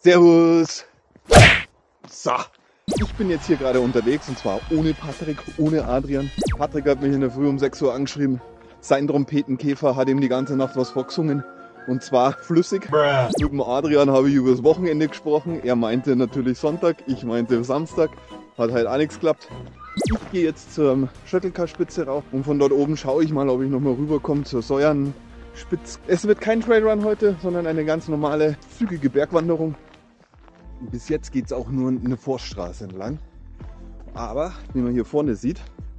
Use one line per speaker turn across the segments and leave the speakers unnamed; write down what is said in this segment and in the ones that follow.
Servus! So, ich bin jetzt hier gerade unterwegs und zwar ohne Patrick, ohne Adrian. Patrick hat mich in der Früh um 6 Uhr angeschrieben. Sein Trompetenkäfer hat ihm die ganze Nacht was vorgesungen. Und zwar flüssig. Mit dem Adrian habe ich über das Wochenende gesprochen. Er meinte natürlich Sonntag, ich meinte Samstag. Hat halt auch nichts geklappt. Ich gehe jetzt zur Schöttelkarspitze rauf und von dort oben schaue ich mal, ob ich nochmal rüberkomme zur Säuernspitze. Es wird kein Trailrun heute, sondern eine ganz normale, zügige Bergwanderung. Bis jetzt geht es auch nur eine Forststraße entlang. Aber, wie man hier vorne sieht,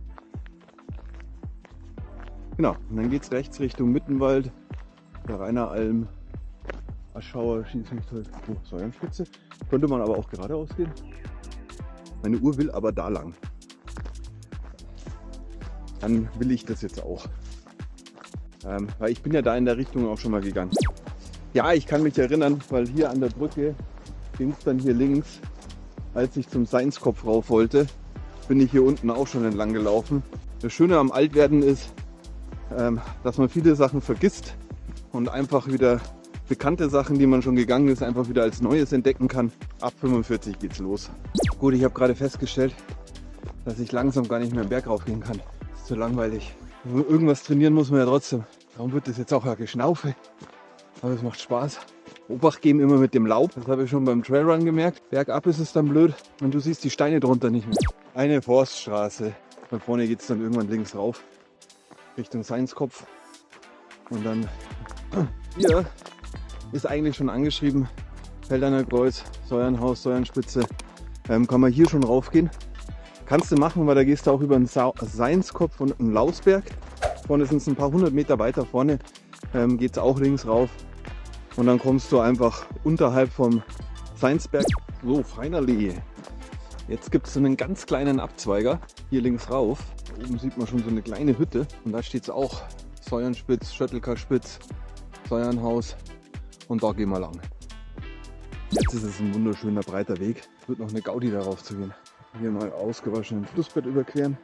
genau, und dann geht es rechts Richtung Mittenwald, der Raineralm, Aschauer, schießt mich tot. Oh, Säuernspitze. Könnte man aber auch geradeaus gehen. Meine Uhr will aber da lang. Dann will ich das jetzt auch. Weil ich bin ja da in der Richtung auch schon mal gegangen. Ja, ich kann mich erinnern, weil hier an der Brücke ging es dann hier links, als ich zum Seinskopf rauf wollte, bin ich hier unten auch schon entlang gelaufen. Das Schöne am Altwerden ist, dass man viele Sachen vergisst und einfach wieder bekannte Sachen, die man schon gegangen ist, einfach wieder als Neues entdecken kann. Ab 45 geht's los. Gut, ich habe gerade festgestellt, dass ich langsam gar nicht mehr den Berg raufgehen kann. Das ist zu langweilig. Irgendwas trainieren muss man ja trotzdem. Darum wird das jetzt auch ein Geschnaufe. Aber es macht Spaß. Obacht geben immer mit dem Laub. Das habe ich schon beim Trailrun gemerkt. Bergab ist es dann blöd und du siehst die Steine drunter nicht mehr. Eine Forststraße. Von vorne geht es dann irgendwann links rauf. Richtung Seinskopf. Und dann hier ist eigentlich schon angeschrieben. Felderner Kreuz, Säuernhaus, Säuernspitze. Kann man hier schon raufgehen. Kannst du machen, weil da gehst du auch über den Seinskopf und einen Lausberg. Vorne sind es ein paar hundert Meter weiter. Vorne geht es auch links rauf. Und dann kommst du einfach unterhalb vom Seinsberg. So, finally. Jetzt gibt es so einen ganz kleinen Abzweiger hier links rauf. Da oben sieht man schon so eine kleine Hütte. Und da steht es auch Säuernspitz, Schöttelkarspitz, Säuernhaus. Und da gehen wir lang. Jetzt ist es ein wunderschöner breiter Weg. Es wird noch eine Gaudi darauf zu gehen. Hier mal ausgewaschenen Flussbett überqueren.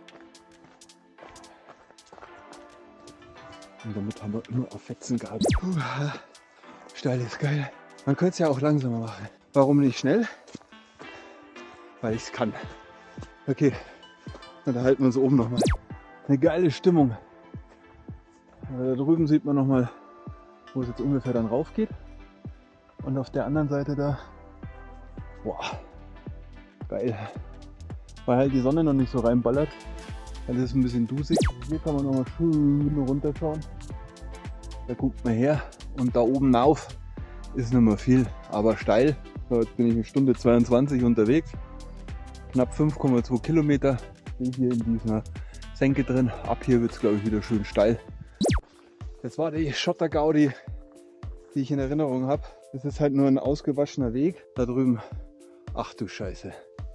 Und damit haben wir immer auf Fetzen gehabt. Steil ist geil. Man könnte es ja auch langsamer machen. Warum nicht schnell? Weil ich es kann. Okay, dann halten wir uns oben nochmal. Eine geile Stimmung. Da drüben sieht man nochmal, wo es jetzt ungefähr dann rauf geht. Und auf der anderen Seite da, boah, geil. Weil halt die Sonne noch nicht so reinballert. Dann ist es ein bisschen dusig. Hier kann man nochmal schön runterschauen. Da guckt man her. Und da oben rauf ist nicht mehr viel, aber steil. So, jetzt bin ich eine Stunde 22 unterwegs. Knapp 5,2 Kilometer bin hier in dieser Senke drin. Ab hier wird es, glaube ich, wieder schön steil. Das war die Schottergaudi, die ich in Erinnerung habe. Es ist halt nur ein ausgewaschener Weg. Da drüben, ach du Scheiße.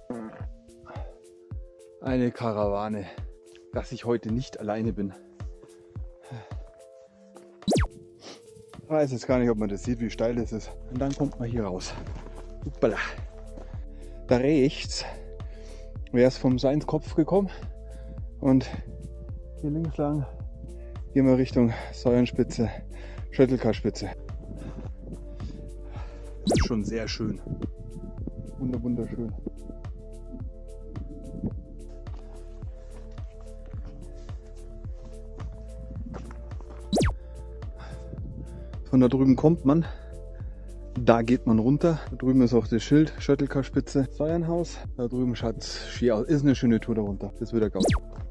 Eine Karawane, dass ich heute nicht alleine bin. Ich weiß jetzt gar nicht, ob man das sieht, wie steil es ist. Und dann kommt man hier raus. Uppala. Da rechts wäre es vom Seinskopf gekommen. Und hier links lang gehen wir Richtung Säuernspitze, Schöttelkarspitze. Das ist schon sehr schön. Wunderschön. Von da drüben kommt man, da geht man runter. Da drüben ist auch das Schild, Schöttelkarspitze, Säuernhaus. Da drüben schaut es schier aus. Ist eine schöne Tour darunter. Das wird der Gaudi.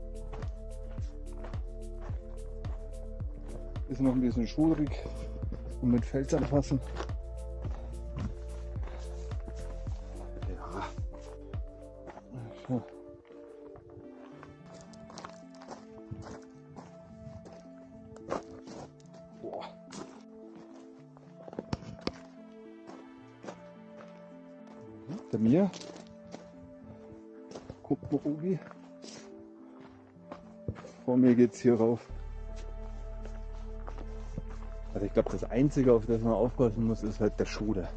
Ist noch ein bisschen schurig und mit Fels anfassen. Ja. So. Bei mir. Guckt mal, Ogi. Vor mir geht es hier rauf. Also ich glaube, das Einzige, auf das man aufpassen muss, ist halt der Schuder.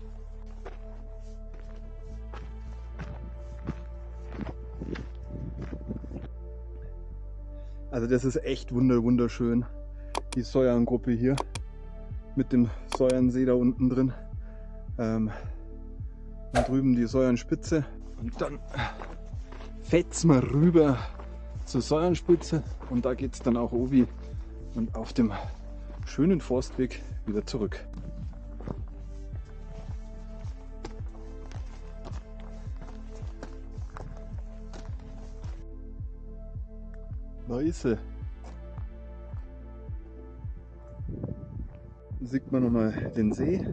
Also das ist echt wunderschön. Die Säuerngruppe hier mit dem Säuernsee da unten drin. Und drüben die Säuernspitze. Und dann fetzen wir rüber zur Säuernspitze. Und da geht es dann auch obi und auf dem schönen Forstweg wieder zurück. Da ist sie. Da sieht man nochmal den See.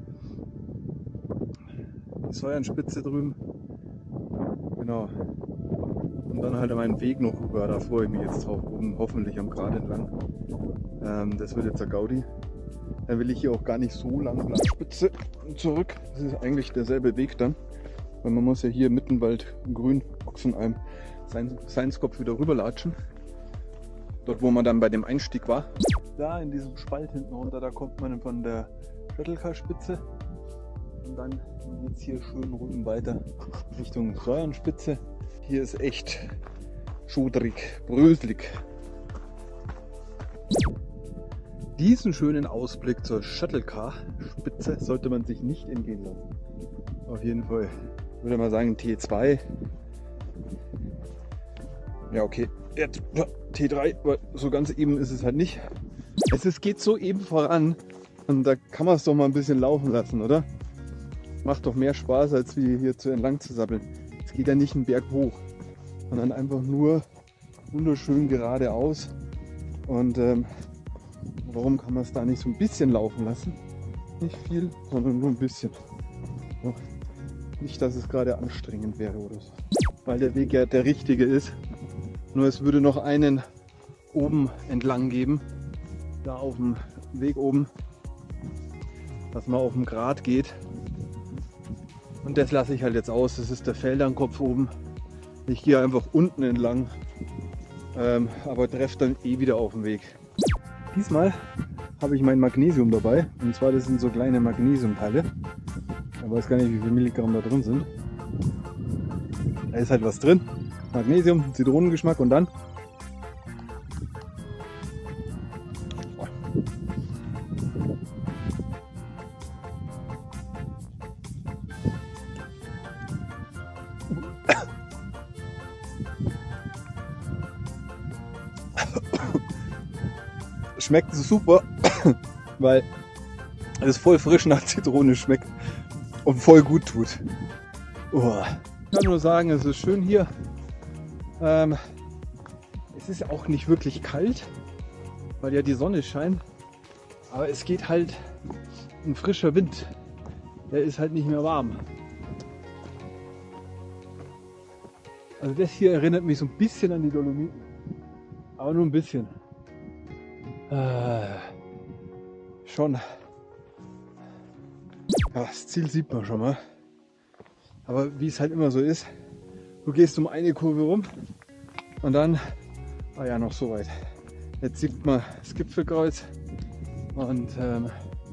Die Säuernspitze drüben. Genau. Und dann halt meinen Weg noch rüber. Da freue ich mich jetzt drauf. Oben hoffentlich am Grat entlang. Das wird jetzt ein Gaudi. Dann will ich hier auch gar nicht so lang an der Spitze zurück. Das ist eigentlich derselbe Weg dann. Weil man muss ja hier Mittenwald, Grün, Ochsenalm, Seinskopf wieder rüberlatschen. Dort, wo man dann bei dem Einstieg war. Da in diesem Spalt hinten runter, da kommt man von der Schöttelka-Spitze. Und dann geht es hier schön rüben weiter Richtung Säuernspitze. Hier ist echt schudrig, bröselig. Diesen schönen Ausblick zur Schöttelka-Spitze sollte man sich nicht entgehen lassen. Auf jeden Fall. Ich würde mal sagen T2. Ja, okay. Jetzt T3, aber so ganz eben ist es halt nicht. Geht so eben voran und da kann man es doch mal ein bisschen laufen lassen, oder? Macht doch mehr Spaß, als wie hier zu entlang zu sabbeln. Es geht ja nicht einen Berg hoch, sondern einfach nur wunderschön geradeaus. Und warum kann man es da nicht so ein bisschen laufen lassen? Nicht viel, sondern nur ein bisschen. Ja. Nicht, dass es gerade anstrengend wäre oder so. Weil der Weg ja der richtige ist. Nur es würde noch einen oben entlang geben. Da auf dem Weg oben. Dass man auf dem Grat geht. Und das lasse ich halt jetzt aus. Das ist der Feldernkopf oben. Ich gehe einfach unten entlang. Aber treffe dann eh wieder auf dem Weg. Diesmal habe ich mein Magnesium dabei. Und zwar das sind so kleine Magnesiumteile. Ich weiß gar nicht, wie viel Milligramm da drin sind. Da ist halt was drin. Magnesium, Zitronengeschmack und dann schmeckt super, weil es voll frisch nach Zitrone schmeckt und voll gut tut. Oh. Ich kann nur sagen, es ist schön hier. Es ist auch nicht wirklich kalt, weil ja die Sonne scheint, aber es geht halt ein frischer Wind. Der ist halt nicht mehr warm. Also das hier erinnert mich so ein bisschen an die Dolomiten, aber nur ein bisschen. Schon. Ja, das Ziel sieht man schon mal. Aber wie es halt immer so ist, du gehst um eine Kurve rum und dann, ja, noch so weit. Jetzt sieht man das Gipfelkreuz und dann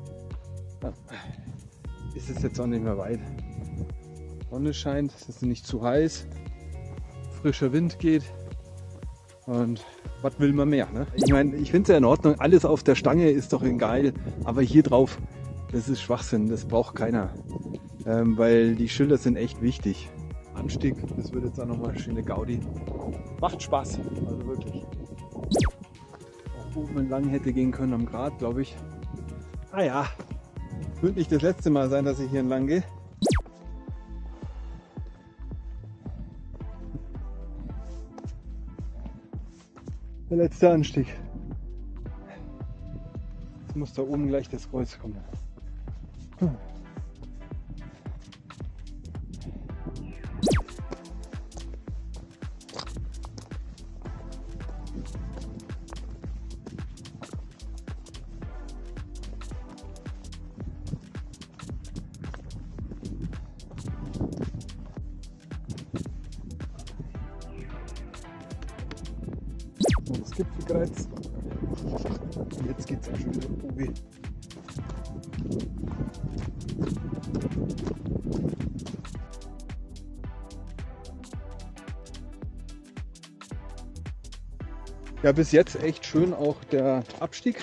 ist es jetzt auch nicht mehr weit. Sonne scheint, es ist nicht zu heiß, frischer Wind geht und was will man mehr? Ne? Ich meine, ich finde es ja in Ordnung, alles auf der Stange ist doch geil, aber hier drauf, das ist Schwachsinn, das braucht keiner. Weil die Schilder sind echt wichtig. Anstieg, das wird jetzt auch nochmal eine schöne Gaudi. Macht Spaß, also wirklich. Auch oben entlang hätte gehen können am Grat, glaube ich. Ah ja, wird nicht das letzte Mal sein, dass ich hier entlang gehe. Der letzte Anstieg. Jetzt muss da oben gleich das Kreuz kommen. Das Gipfelkreuz. Jetzt geht es auch schon wieder oben. Ja, bis jetzt echt schön auch der Abstieg.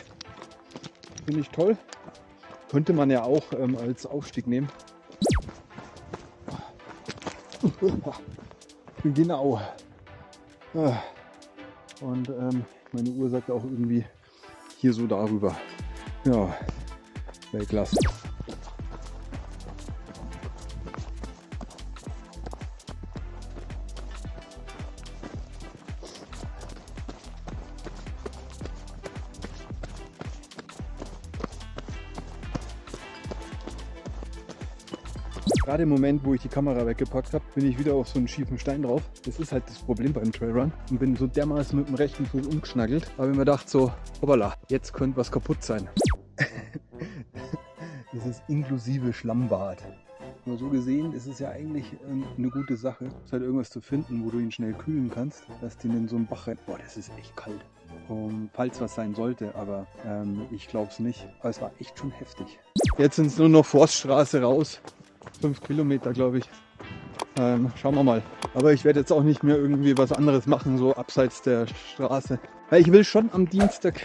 Finde ich toll. Könnte man ja auch als Aufstieg nehmen. Genau. Und meine Uhr sagt auch irgendwie hier so darüber. Ja, Weltklasse. Gerade im Moment, wo ich die Kamera weggepackt habe, bin ich wieder auf so einen schiefen Stein drauf. Das ist halt das Problem beim Trailrun. Und bin so dermaßen mit dem rechten Fuß umgeschnaggelt. Aber ich mir gedacht so, hoppala, jetzt könnte was kaputt sein. Das ist inklusive Schlammbad. Nur so gesehen ist es ja eigentlich eine gute Sache. Es ist halt irgendwas zu finden, wo du ihn schnell kühlen kannst, dass die in so einen Bach rennt. Boah, das ist echt kalt. Falls was sein sollte, aber ich glaube es nicht. Aber es war echt schon heftig. Jetzt sind es nur noch Forststraße raus. 5 Kilometer, glaube ich. Schauen wir mal. Aber ich werde jetzt auch nicht mehr irgendwie was anderes machen, so abseits der Straße. Weil ich will schon am Dienstag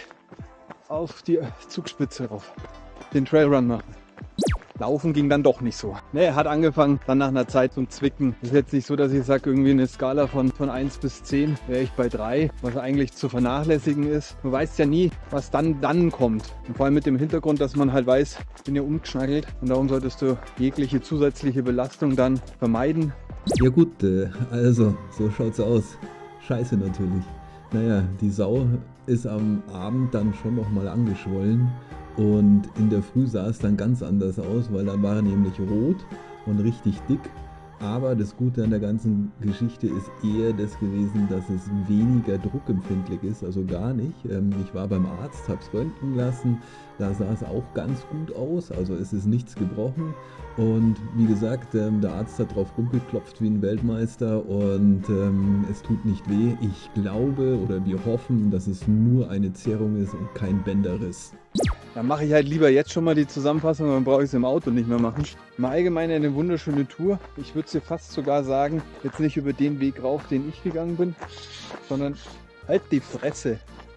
auf die Zugspitze rauf. Den Trailrun machen. Laufen ging dann doch nicht so. Ne, hat angefangen, dann nach einer Zeit zum Zwicken. Ist jetzt nicht so, dass ich sage, irgendwie eine Skala von 1 bis 10 wäre ich bei 3, was eigentlich zu vernachlässigen ist. Du weißt ja nie, was dann kommt. Und vor allem mit dem Hintergrund, dass man halt weiß, ich bin ja umgeschnaggelt und darum solltest du jegliche zusätzliche Belastung dann vermeiden.
Ja gut, also so schaut's aus. Scheiße natürlich. Naja, die Sau ist am Abend dann schon nochmal angeschwollen. Und in der Früh sah es dann ganz anders aus, weil dann war er nämlich rot und richtig dick. Aber das Gute an der ganzen Geschichte ist eher das gewesen, dass es weniger druckempfindlich ist, also gar nicht. Ich war beim Arzt, habe es röntgen lassen, da sah es auch ganz gut aus, also es ist nichts gebrochen. Und wie gesagt, der Arzt hat drauf rumgeklopft wie ein Weltmeister und es tut nicht weh. Ich glaube oder wir hoffen, dass es nur eine Zerrung ist und kein Bänderriss.
Dann mache ich halt lieber jetzt schon mal die Zusammenfassung, dann brauche ich es im Auto nicht mehr machen. Im Allgemeinen eine wunderschöne Tour. Ich würde dir fast sogar sagen, jetzt nicht über den Weg rauf, den ich gegangen bin, sondern halt die Fresse.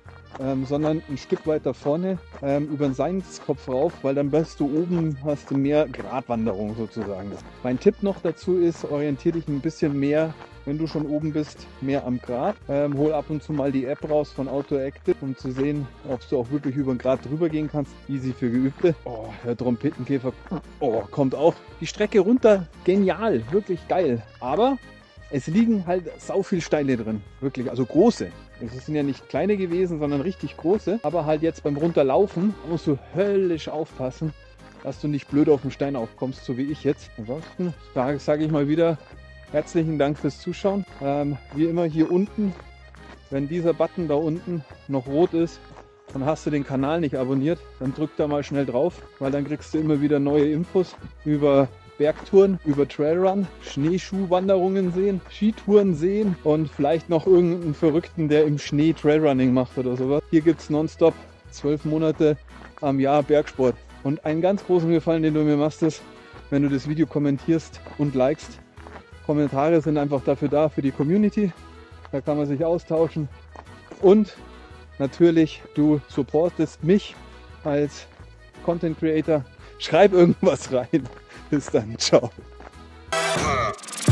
Sondern ein Stück weiter vorne über den Seinskopf rauf, weil dann bist du oben, hast du mehr Gratwanderung sozusagen. Mein Tipp noch dazu ist, orientiere dich ein bisschen mehr, wenn du schon oben bist, mehr am Grat. Hol ab und zu mal die App raus von AutoActive, um zu sehen, ob du auch wirklich über den Grat drüber gehen kannst. Easy für Geübte. Oh, der Trompetenkäfer kommt auch. Die Strecke runter, genial, wirklich geil. Aber es liegen halt sau viel Steine drin, wirklich, also große. Es sind ja nicht kleine gewesen, sondern richtig große. Aber halt jetzt beim Runterlaufen musst du höllisch aufpassen, dass du nicht blöd auf den Stein aufkommst, so wie ich jetzt. Ansonsten sage ich mal wieder, herzlichen Dank fürs Zuschauen. Wie immer hier unten, wenn dieser Button da unten noch rot ist, dann hast du den Kanal nicht abonniert, dann drück da mal schnell drauf, weil dann kriegst du immer wieder neue Infos über Bergtouren, über Trailrun, Schneeschuhwanderungen sehen, Skitouren sehen und vielleicht noch irgendeinen Verrückten, der im Schnee Trailrunning macht oder sowas. Hier gibt es nonstop 12 Monate am Jahr Bergsport. Und einen ganz großen Gefallen, den du mir machst, ist, wenn du das Video kommentierst und likest. Kommentare sind einfach dafür da, für die Community. Da kann man sich austauschen. Und natürlich, du supportest mich als Content Creator. Schreib irgendwas rein. Bis dann. Ciao.